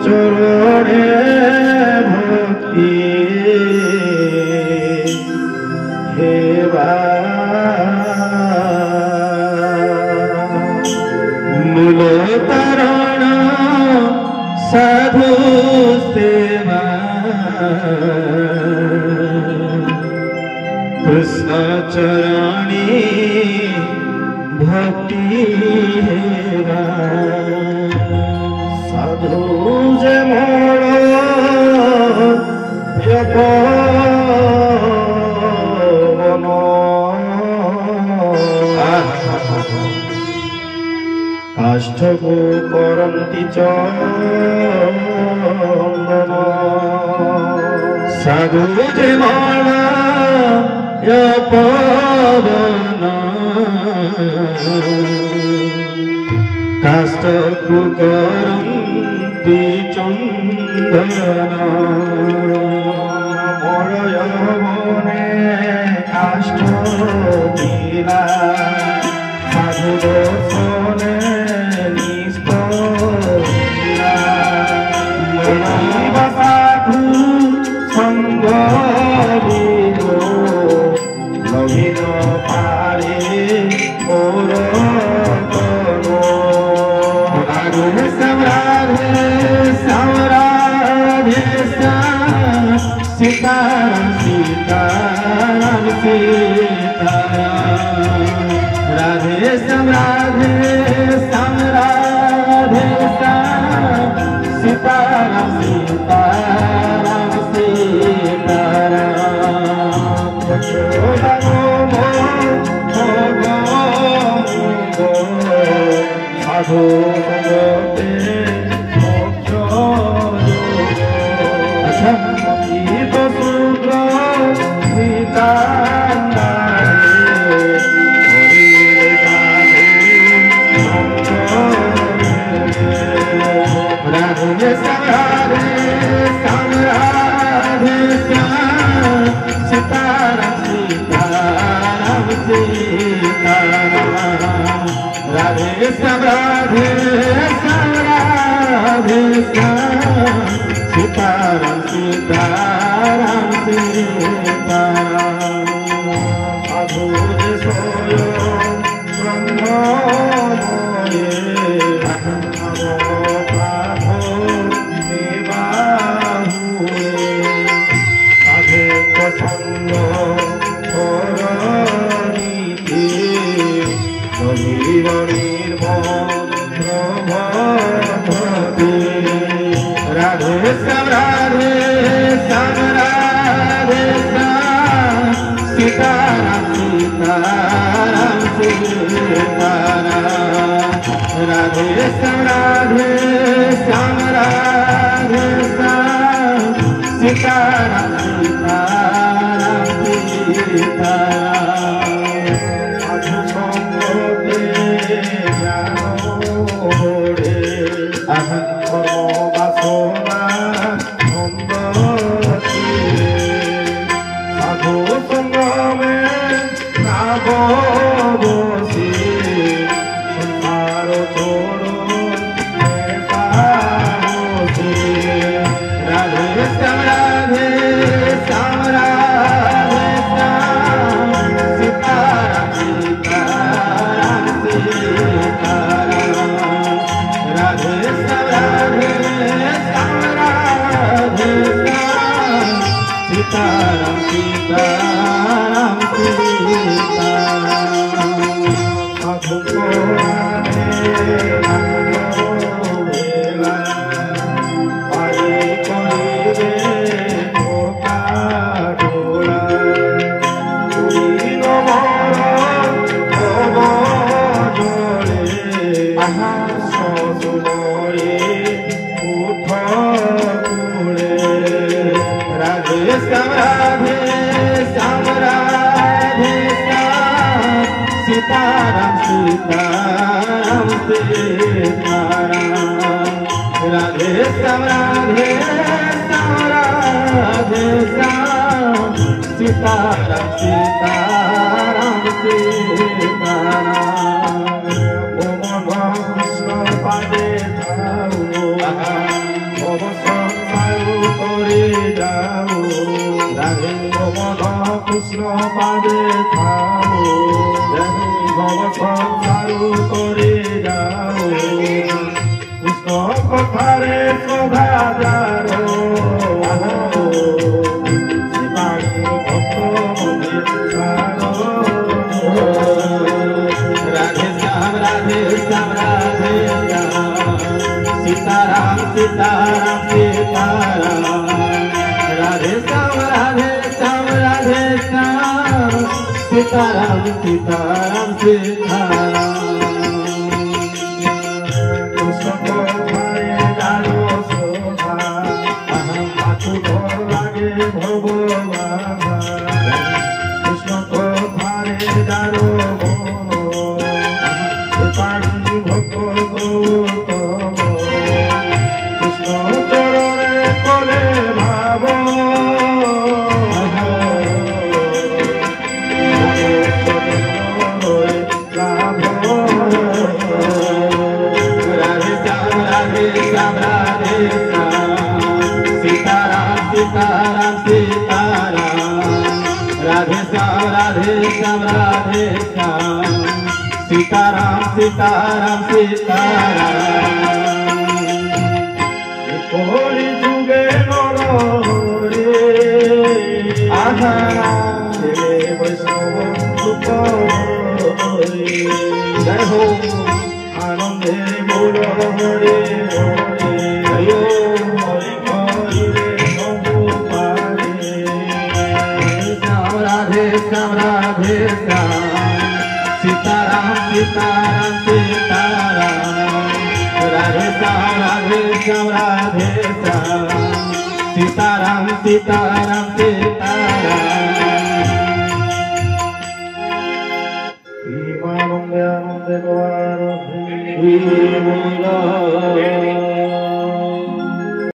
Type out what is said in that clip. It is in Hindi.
चरणे भक्ति हेवा मूल तरण साधु सेवा कृष्ण चरणी भक्ति हेवा साधु जे मोर काष्ठको करन्ति चन्दन साधु जे माला पवन काष्ठको करन्ति चन्दन मोरय मने काष्ठ दिला साधु दर्शने निष्पला साधु संग लभिन पारे मोर राधे समराधे समराधे सीताराम सीताराम सीताराम राधे समराधे समराधे सीताराम सीताराम साधु राधे समराधे समराधे सीताराम सीताराम सीताराम साधु सोयो ब्रह्ममये प्रार्थो सेवा हुए साधु प्रसन्न राधे समराधे समराधे सीताराम सीताराम सीताराम राधे समराधे समराधे सीताराम सीताराम सीताराम सीताराम सीताराम राधे राधे राधे सीताराम सीताराम सीताराम कृष्ण पादे কৃষ্ণ পাদে থাও ভব সংসারু করে যাও কৃষ্ণ কথারে সদা যারো শিবানী ভক্ত মন্দির राधे श्याम राधे श्याम राधे श्याम सीताराम सीताराम सीताराम राधे श्याम राधे श्याम राधे श्याम सीताराम सीताराम सीताराम কৃষ্ণ কথারে যারো শোভা মাথু ঘর লাগে ভব বাধা কৃষ্ণ কথারে যারো পানি ভক্ত গৌতম কৃষ্ণ চরণে কলে ভাব লাভ राधे श्याम राधे श्याम राधे श्याम सीताराम सीताराम सीताराम राधे श्याम राधे श्याम राधे श्याम सीताराम सीताराम सीताराम কলি যুগে নরে आहा বৈষ্ণব রূপ जय हो আনন্দে বল হরে হরে हरिओ হরি হরে নমো পারে श्याम राधे श्याम राधे श्याम सीताराम सीताराम सीताराम राधे श्याम राधे श्याम राधे श्याम सीताराम सीताराम सीताराम আনন্দে আনন্দে श्री